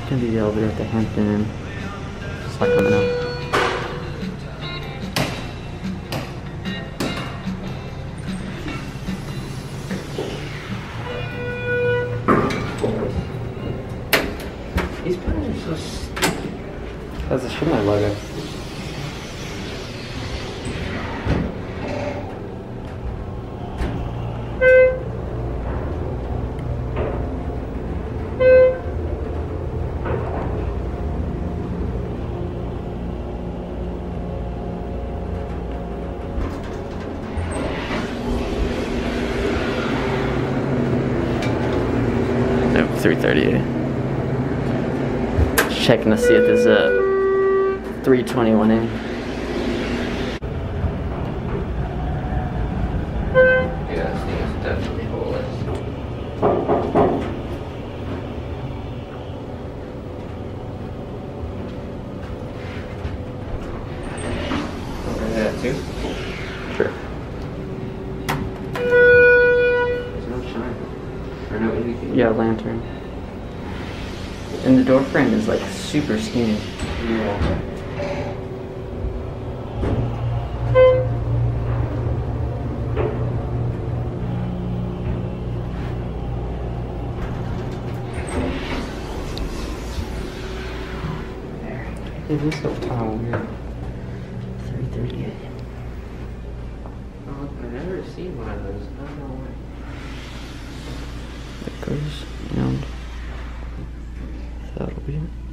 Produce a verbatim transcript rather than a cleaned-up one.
gonna be the elevator at the Hampton in Sacramento. These buttons are so stupid. That's a Schindler logo. three thirty-eight. Checking to see if there's a three twenty-one in. Yeah, this thing is definitely holeless. Is that too? Sure. There's no shine. Or no anything. Yeah, lantern. And the door frame is like super skinny. Yeah. It is so tall weird. three thirty-eight. Oh, I've never seen one of those. I don't know why. It goes down. That'll be it.